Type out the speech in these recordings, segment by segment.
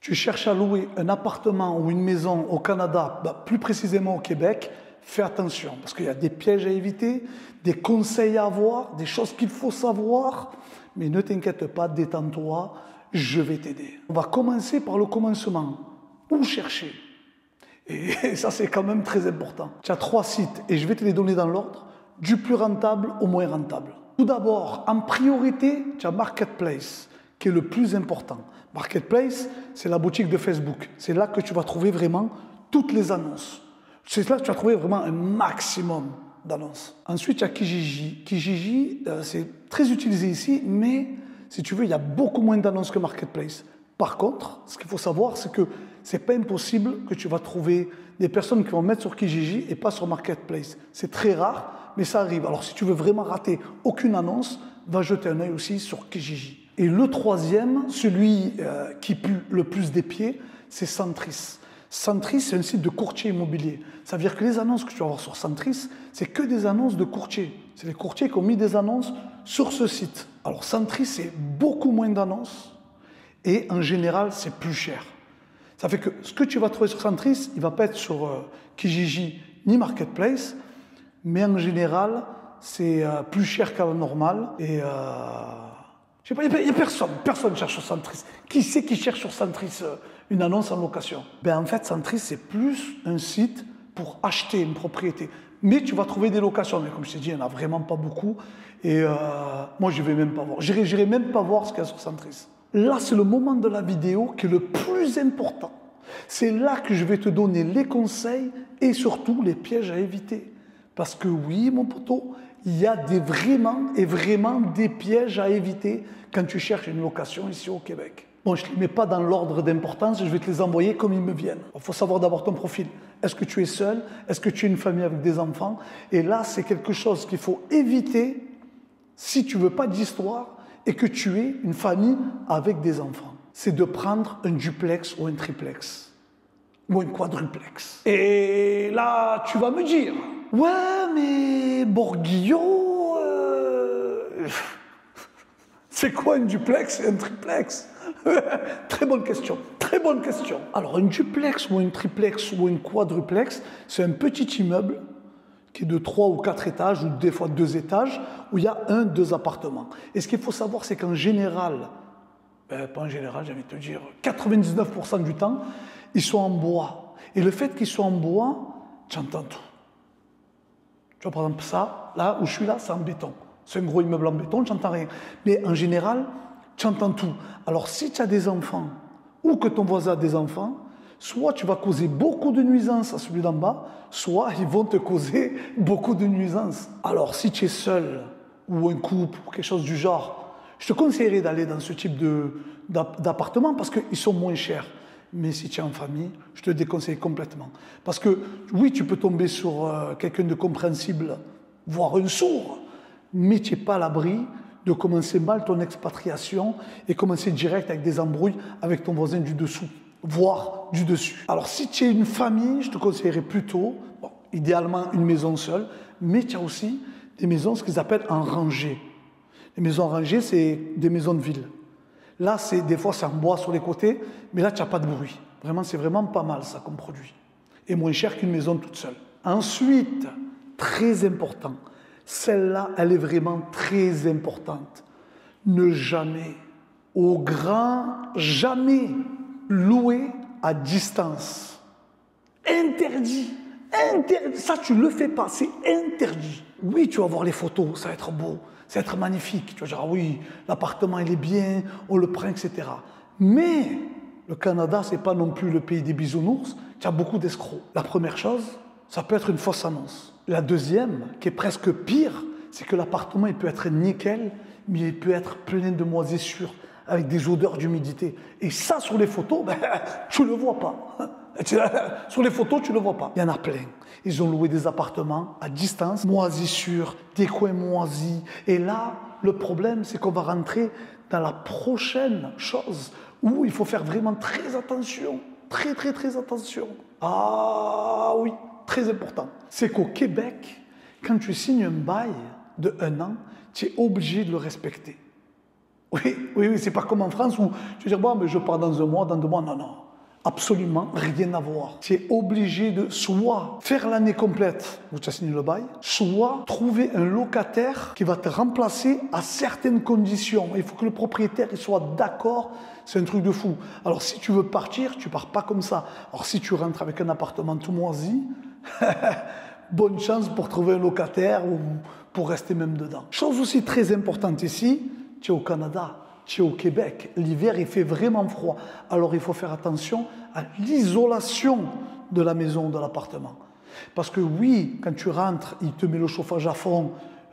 Tu cherches à louer un appartement ou une maison au Canada, plus précisément au Québec, fais attention parce qu'il y a des pièges à éviter, des conseils à avoir, des choses qu'il faut savoir. Mais ne t'inquiète pas, détends-toi, je vais t'aider. On va commencer par le commencement. Où chercher? Et ça, c'est quand même très important. Tu as 3 sites et je vais te les donner dans l'ordre, du plus rentable au moins rentable. Tout d'abord, en priorité, tu as Marketplace, qui est le plus important. Marketplace, c'est la boutique de Facebook. C'est là que tu vas trouver vraiment toutes les annonces. C'est là que tu vas trouver vraiment un maximum d'annonces. Ensuite, il y a Kijiji. Kijiji, c'est très utilisé ici, mais si tu veux, il y a beaucoup moins d'annonces que Marketplace. Par contre, ce qu'il faut savoir, c'est que c'est pas impossible que tu vas trouver des personnes qui vont mettre sur Kijiji et pas sur Marketplace. C'est très rare, mais ça arrive. Alors, si tu veux vraiment rater aucune annonce, va jeter un œil aussi sur Kijiji. Et le troisième, celui qui pue le plus des pieds, c'est Centris. Centris, c'est un site de courtier immobilier. Ça veut dire que les annonces que tu vas avoir sur Centris, c'est que des annonces de courtiers. C'est les courtiers qui ont mis des annonces sur ce site. Alors, Centris, c'est beaucoup moins d'annonces et en général, c'est plus cher. Ça fait que ce que tu vas trouver sur Centris, il ne va pas être sur Kijiji ni Marketplace, mais en général, c'est plus cher qu'à la normale. Et je sais pas, il n'y a personne ne cherche sur Centris. Qui c'est qui cherche sur Centris une annonce en location? Ben en fait, Centris, c'est plus un site pour acheter une propriété. Mais tu vas trouver des locations. Mais comme je t'ai dit, il n'y en a vraiment pas beaucoup. Et moi, je ne vais même pas voir. J'irai même pas voir ce qu'il y a sur Centris. Là, c'est le moment de la vidéo qui est le plus important. C'est là que je vais te donner les conseils et surtout les pièges à éviter. Parce que oui, mon poteau, il y a vraiment des pièges à éviter quand tu cherches une location ici au Québec. Bon, je ne les mets pas dans l'ordre d'importance, je vais te les envoyer comme ils me viennent. Il faut savoir d'abord ton profil. Est-ce que tu es seul? Est-ce que tu es une famille avec des enfants? Et là, c'est quelque chose qu'il faut éviter si tu ne veux pas d'histoire et que tu es une famille avec des enfants. C'est de prendre un duplex ou un triplex ou un quadruplex. Et là, tu vas me dire, ouais, mais Borguillot, c'est quoi un duplex et un triplex? Très bonne question, très bonne question. Alors, un duplex ou un triplex ou un quadruplex, c'est un petit immeuble qui est de 3 ou 4 étages, ou des fois 2 étages, où il y a 2 appartements. Et ce qu'il faut savoir, c'est qu'en général, pas en général, j'ai envie de te dire, 99% du temps, ils sont en bois. Et le fait qu'ils soient en bois, tu entends tout. Tu vois, par exemple, ça, là où je suis là, c'est en béton. C'est un gros immeuble en béton, tu n'entends rien. Mais en général, tu entends tout. Alors, si tu as des enfants, ou que ton voisin a des enfants, soit tu vas causer beaucoup de nuisances à celui d'en bas, soit ils vont te causer beaucoup de nuisances. Alors, si tu es seul, ou un couple, ou quelque chose du genre, je te conseillerais d'aller dans ce type d'appartement parce qu'ils sont moins chers. Mais si tu es en famille, je te déconseille complètement. Parce que, oui, tu peux tomber sur quelqu'un de compréhensible, voire un sourd, mais tu n'es pas à l'abri de commencer mal ton expatriation et commencer direct avec des embrouilles avec ton voisin du dessous, voire du dessus. Alors, si tu es une famille, je te conseillerais plutôt, bon, idéalement une maison seule, mais tu as aussi des maisons, ce qu'ils appellent en rangée. Les maisons en rangée, c'est des maisons de ville. Là, des fois, c'est en bois sur les côtés, mais là, tu n'as pas de bruit. Vraiment, c'est vraiment pas mal, ça, comme produit. Et moins cher qu'une maison toute seule. Ensuite, très important, celle-là, elle est vraiment très importante. Ne jamais, au grand jamais, louer à distance. Interdit. Interdit. Ça, tu ne le fais pas, c'est interdit. Oui, tu vas voir les photos, ça va être beau. Ça va être magnifique. Tu vas dire, ah oui, l'appartement, il est bien, on le prend, etc. Mais le Canada, ce n'est pas non plus le pays des bisounours. Tu as beaucoup d'escrocs. La première chose, ça peut être une fausse annonce. La deuxième, qui est presque pire, c'est que l'appartement, il peut être nickel, mais il peut être plein de moisissures, avec des odeurs d'humidité. Et ça, sur les photos, ben, tu ne le vois pas. Sur les photos, tu ne le vois pas. Il y en a plein. Ils ont loué des appartements à distance, moisissures, des coins moisis. Et là, le problème, c'est qu'on va rentrer dans la prochaine chose où il faut faire vraiment très attention. Très attention. Ah oui, très important. C'est qu'au Québec, quand tu signes un bail de 1 an, tu es obligé de le respecter. Oui, c'est pas comme en France où tu dis, bon, mais je pars dans un mois, dans 2 mois. Non, non. Absolument rien à voir. Tu es obligé de soit faire l'année complète où tu as signé le bail, soit trouver un locataire qui va te remplacer à certaines conditions. Il faut que le propriétaire il soit d'accord. C'est un truc de fou. Alors si tu veux partir, tu pars pas comme ça. Alors si tu rentres avec un appartement tout moisi, bonne chance pour trouver un locataire ou pour rester même dedans. Chose aussi très importante ici, tu es au Canada. Tu es au Québec, l'hiver il fait vraiment froid. Alors il faut faire attention à l'isolation de la maison, de l'appartement. Parce que oui, quand tu rentres, il te met le chauffage à fond,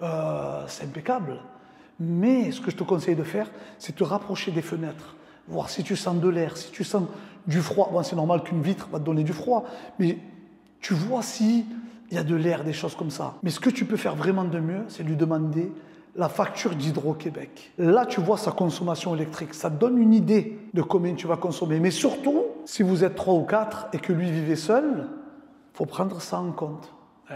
c'est impeccable. Mais ce que je te conseille de faire, c'est te rapprocher des fenêtres. Voir si tu sens de l'air, si tu sens du froid. Bon, c'est normal qu'une vitre va te donner du froid, mais tu vois s'il y a de l'air, des choses comme ça. Mais ce que tu peux faire vraiment de mieux, c'est lui demander la facture d'Hydro-Québec. Là, tu vois sa consommation électrique. Ça te donne une idée de combien tu vas consommer. Mais surtout, si vous êtes 3 ou 4 et que lui vivait seul, il faut prendre ça en compte.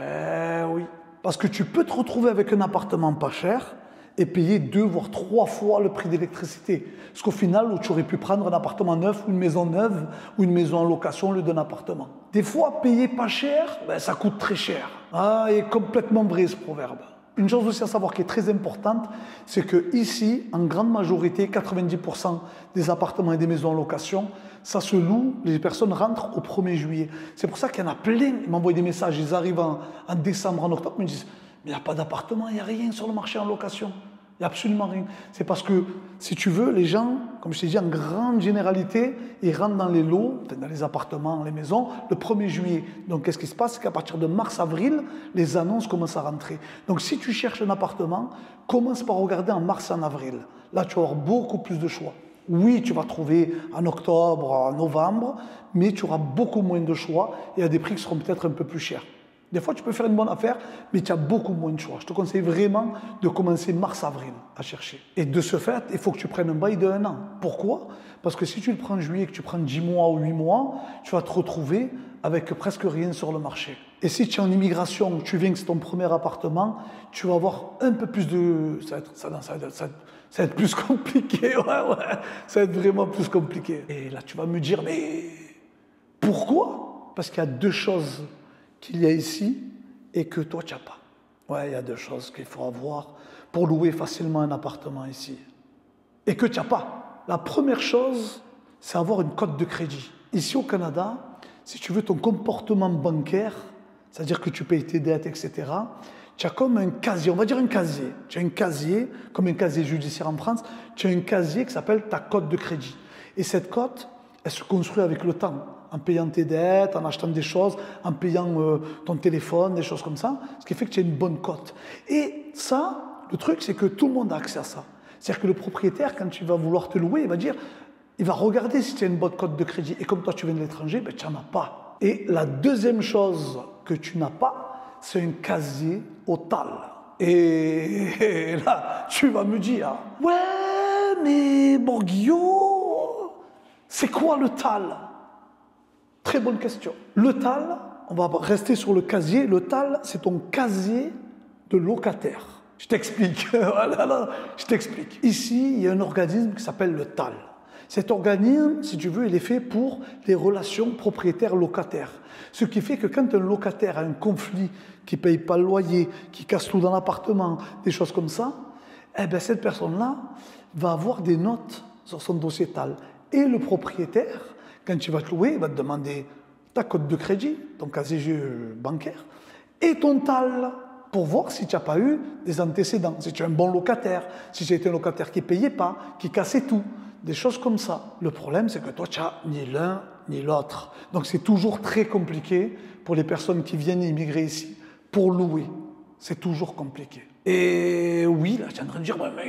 Oui. Parce que tu peux te retrouver avec un appartement pas cher et payer 2 voire 3 fois le prix d'électricité. Parce qu'au final, tu aurais pu prendre un appartement neuf ou une maison neuve ou une maison en location au lieu d'un appartement. Des fois, payer pas cher, ça coûte très cher. Ah, il est complètement vrai ce proverbe. Une chose aussi à savoir qui est très importante, c'est que ici, en grande majorité, 90% des appartements et des maisons en location, ça se loue, les personnes rentrent au 1er juillet. C'est pour ça qu'il y en a plein, ils m'envoient des messages, ils arrivent en décembre, en octobre, ils me disent « mais il n'y a pas d'appartement, il n'y a rien sur le marché en location ». Il n'y a absolument rien. C'est parce que, si tu veux, les gens, comme je t'ai dit, en grande généralité, ils rentrent dans les lots, dans les appartements, les maisons, le 1er juillet. Donc, qu'est-ce qui se passe? C'est qu'à partir de mars-avril, les annonces commencent à rentrer. Donc, si tu cherches un appartement, commence par regarder en mars et en avril. Là, tu vas avoir beaucoup plus de choix. Oui, tu vas trouver en octobre, en novembre, mais tu auras beaucoup moins de choix et à des prix qui seront peut-être un peu plus chers. Des fois, tu peux faire une bonne affaire, mais tu as beaucoup moins de choix. Je te conseille vraiment de commencer mars-avril à chercher. Et de ce fait, il faut que tu prennes un bail de 1 an. Pourquoi? Parce que si tu le prends en juillet, que tu prends 10 mois ou 8 mois, tu vas te retrouver avec presque rien sur le marché. Et si tu es en immigration, tu viens que c'est ton premier appartement, tu vas avoir un peu plus de... Ça va être plus compliqué, ouais. Ça va être vraiment plus compliqué. Et là, tu vas me dire, mais pourquoi? Parce qu'il y a 2 choses qu'il y a ici et que toi, tu n'as pas. Ouais, il y a 2 choses qu'il faut avoir pour louer facilement un appartement ici. Et que tu n'as pas. La première chose, c'est avoir une cote de crédit. Ici au Canada, si tu veux ton comportement bancaire, c'est-à-dire que tu payes tes dettes, etc., tu as comme un casier, on va dire un casier. Tu as un casier, comme un casier judiciaire en France, tu as un casier qui s'appelle ta cote de crédit. Et cette cote, elle se construit avec le temps, en payant tes dettes, en achetant des choses, en payant ton téléphone, des choses comme ça, ce qui fait que tu as une bonne cote. Et ça, le truc, c'est que tout le monde a accès à ça. C'est-à-dire que le propriétaire, quand tu vas vouloir te louer, il va regarder si tu as une bonne cote de crédit. Et comme toi, tu viens de l'étranger, tu n'en as pas. Et la deuxième chose que tu n'as pas, c'est un casier au TAL. Et là, tu vas me dire, ouais, mais bon, Guillaume, c'est quoi le TAL? Très bonne question. Le TAL, on va rester sur le casier. Le TAL, c'est ton casier de locataire. Je t'explique. Voilà, je t'explique. Ici, il y a un organisme qui s'appelle le TAL. Cet organisme, si tu veux, il est fait pour les relations propriétaires-locataires. Ce qui fait que quand un locataire a un conflit, qui ne paye pas le loyer, qui casse tout dans l'appartement, des choses comme ça, cette personne-là va avoir des notes sur son dossier TAL. Et le propriétaire, quand tu vas te louer, il va te demander ta cote de crédit, ton casier bancaire, et ton TAL, pour voir si tu n'as pas eu des antécédents, si tu es un bon locataire, si tu étais un locataire qui ne payait pas, qui cassait tout. Des choses comme ça. Le problème, c'est que toi, tu n'as ni l'un ni l'autre. Donc, c'est toujours très compliqué pour les personnes qui viennent immigrer ici pour louer. C'est toujours compliqué. Et oui, là, tu es en train de dire, mais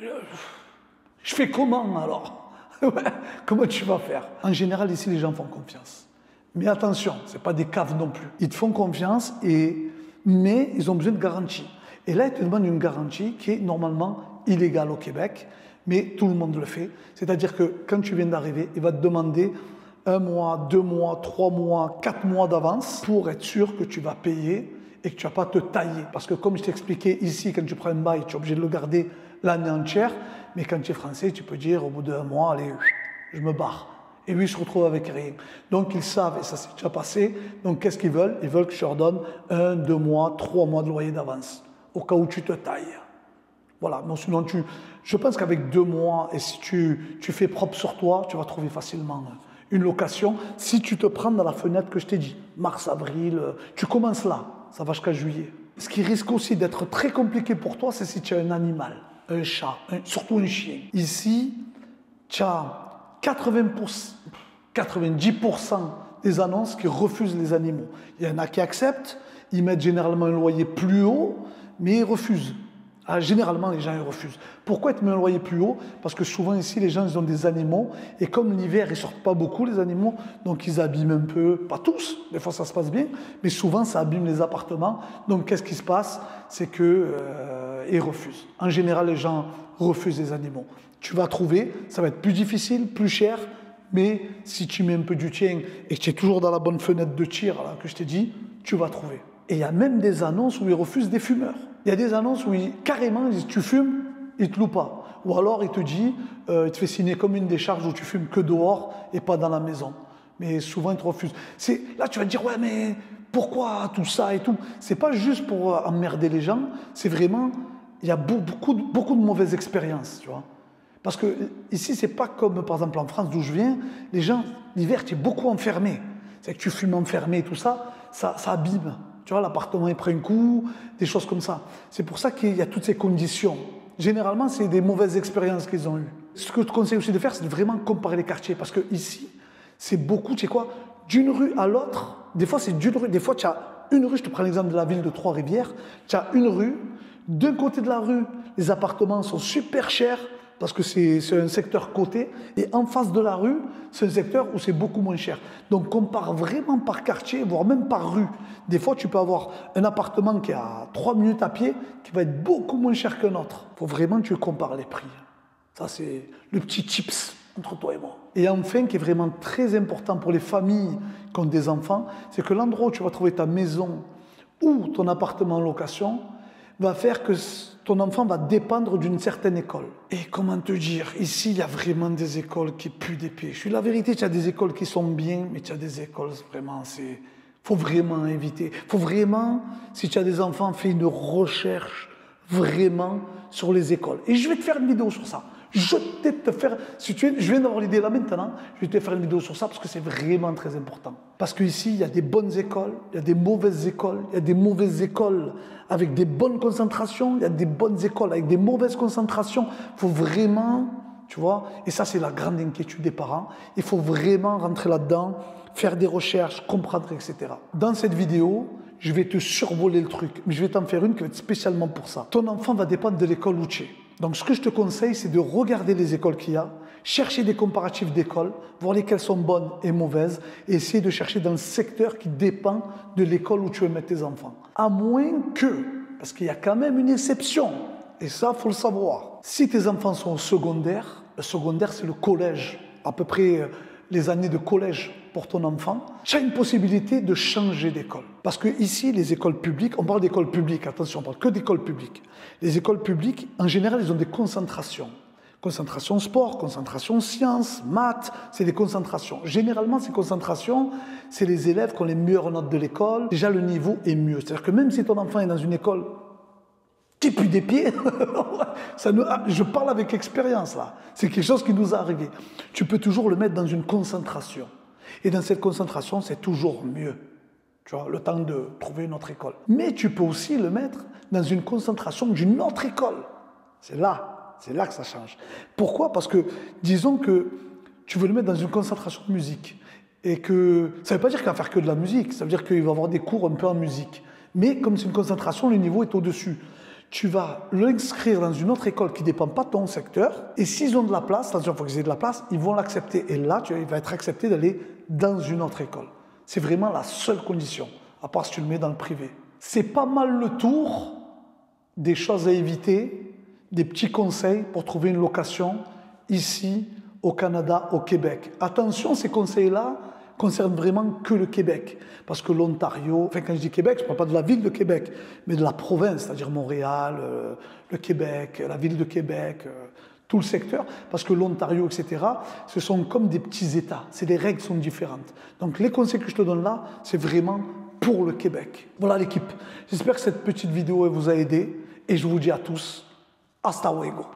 je fais comment alors? Comment tu vas faire? En général, ici, les gens font confiance. Mais attention, ce n'est pas des caves non plus. Ils te font confiance, mais ils ont besoin de garantie. Et là, ils te demandent une garantie qui est normalement illégale au Québec. Mais tout le monde le fait. C'est-à-dire que quand tu viens d'arriver, il va te demander 1 mois, 2 mois, 3 mois, 4 mois d'avance pour être sûr que tu vas payer et que tu ne vas pas te tailler. Parce que comme je t'expliquais ici, quand tu prends un bail, tu es obligé de le garder l'année entière, mais quand tu es français, tu peux dire au bout d'un mois, allez, je me barre. Et lui, il se retrouve avec rien. Donc, ils savent, et ça s'est déjà passé, donc qu'est-ce qu'ils veulent? Ils veulent que je leur donne 1, 2 mois, 3 mois de loyer d'avance, au cas où tu te tailles. Voilà, donc sinon, je pense qu'avec 2 mois, et si tu fais propre sur toi, tu vas trouver facilement une location, si tu te prends dans la fenêtre que je t'ai dit, mars, avril, tu commences là, ça va jusqu'à juillet. Ce qui risque aussi d'être très compliqué pour toi, c'est si tu as un animal, un chat, surtout un chien. Ici, tu as 90% des annonces qui refusent les animaux. Il y en a qui acceptent, ils mettent généralement un loyer plus haut, mais ils refusent. Alors, généralement, les gens ils refusent. Pourquoi ils mettent un loyer plus haut? Parce que souvent ici, les gens ils ont des animaux, et comme l'hiver, ils ne sortent pas beaucoup, les animaux, donc ils abîment un peu, pas tous, des fois ça se passe bien, mais souvent ça abîme les appartements. Donc qu'est-ce qui se passe? C'est qu'ils refusent. En général, les gens refusent les animaux. Tu vas trouver, ça va être plus difficile, plus cher, mais si tu mets un peu du tien et que tu es toujours dans la bonne fenêtre de tir là, que je t'ai dit, tu vas trouver. Et il y a même des annonces où ils refusent des fumeurs. Il y a des annonces où carrément ils disent tu fumes, ils ne te louent pas. Ou alors il te dit, il te fait signer comme une décharge où tu fumes que dehors et pas dans la maison. Mais souvent ils te refusent. Là tu vas te dire ouais mais pourquoi tout ça et tout? C'est pas juste pour emmerder les gens, c'est vraiment, il y a beaucoup de mauvaises expériences, tu vois. Parce que ici, c'est pas comme par exemple en France d'où je viens, les gens, l'hiver, tu es beaucoup enfermé. C'est que tu fumes enfermé et tout ça, ça abîme. Tu vois, l'appartement, il prend un coup, des choses comme ça. C'est pour ça qu'il y a toutes ces conditions. Généralement, c'est des mauvaises expériences qu'ils ont eues. Ce que je te conseille aussi de faire, c'est de vraiment comparer les quartiers. Parce que ici, c'est beaucoup, tu sais quoi, d'une rue à l'autre, des fois, c'est d'une rue, des fois, tu as une rue, je te prends l'exemple de la ville de Trois-Rivières, tu as une rue, d'un côté de la rue, les appartements sont super chers, parce que c'est un secteur coté, et en face de la rue, c'est un secteur où c'est beaucoup moins cher. Donc compare vraiment par quartier, voire même par rue. Des fois, tu peux avoir un appartement qui est à 3 minutes à pied, qui va être beaucoup moins cher qu'un autre. Il faut vraiment que tu compares les prix. Ça, c'est le petit tips entre toi et moi. Et enfin, qui est vraiment très important pour les familles qui ont des enfants, c'est que l'endroit où tu vas trouver ta maison ou ton appartement en location va faire que ton enfant va dépendre d'une certaine école. Et comment te dire, ici, il y a vraiment des écoles qui puent des pieds. Je suis la vérité, tu as des écoles qui sont bien, mais tu as des écoles, vraiment, faut vraiment éviter. Faut vraiment, si tu as des enfants, fais une recherche vraiment sur les écoles. Et je vais te faire une vidéo sur ça. Je viens d'avoir l'idée là maintenant, je vais te faire une vidéo sur ça parce que c'est vraiment très important. Parce qu'ici, il y a des bonnes écoles, il y a des mauvaises écoles, il y a des mauvaises écoles avec des bonnes concentrations, il y a des bonnes écoles avec des mauvaises concentrations. Il faut vraiment, tu vois, et ça c'est la grande inquiétude des parents, il faut vraiment rentrer là-dedans, faire des recherches, comprendre, etc. Dans cette vidéo, je vais te survoler le truc, mais je vais t'en faire une qui va être spécialement pour ça. Ton enfant va dépendre de l'école où tu es. Donc ce que je te conseille, c'est de regarder les écoles qu'il y a, chercher des comparatifs d'écoles, voir lesquelles sont bonnes et mauvaises, et essayer de chercher dans le secteur qui dépend de l'école où tu veux mettre tes enfants. À moins que, parce qu'il y a quand même une exception, et ça, il faut le savoir. Si tes enfants sont au secondaire, le secondaire, c'est le collège, à peu près les années de collège pour ton enfant, tu as une possibilité de changer d'école. Parce que ici, les écoles publiques, on parle d'écoles publiques, attention, on parle que d'écoles publiques. Les écoles publiques, en général, ils ont des concentrations. Concentration sport, concentration sciences, maths, c'est des concentrations. Généralement, ces concentrations, c'est les élèves qui ont les meilleures notes de l'école. Déjà, le niveau est mieux. C'est-à-dire que même si ton enfant est dans une école qui pue des pieds, je parle avec expérience là, c'est quelque chose qui nous est arrivé. Tu peux toujours le mettre dans une concentration. Et dans cette concentration, c'est toujours mieux. Tu vois, le temps de trouver une autre école. Mais tu peux aussi le mettre dans une concentration d'une autre école. C'est là que ça change. Pourquoi? Parce que, disons que tu veux le mettre dans une concentration de musique. Et que, ça ne veut pas dire qu'il va faire que de la musique, ça veut dire qu'il va avoir des cours un peu en musique. Mais comme c'est une concentration, le niveau est au-dessus. Tu vas l'inscrire dans une autre école qui ne dépend pas de ton secteur, et s'ils ont de la place, attention, il faut qu'ils aient de la place, ils vont l'accepter. Et là, il va être accepté d'aller dans une autre école. C'est vraiment la seule condition, à part si tu le mets dans le privé. C'est pas mal le tour des choses à éviter, des petits conseils pour trouver une location ici, au Canada, au Québec. Attention, ces conseils-là, concerne vraiment que le Québec. Parce que l'Ontario, enfin quand je dis Québec, je ne parle pas de la ville de Québec, mais de la province, c'est-à-dire Montréal, le Québec, la ville de Québec, tout le secteur, parce que l'Ontario, etc., ce sont comme des petits États. Les règles sont différentes. Donc les conseils que je te donne là, c'est vraiment pour le Québec. Voilà l'équipe. J'espère que cette petite vidéo vous a aidé et je vous dis à tous, hasta luego.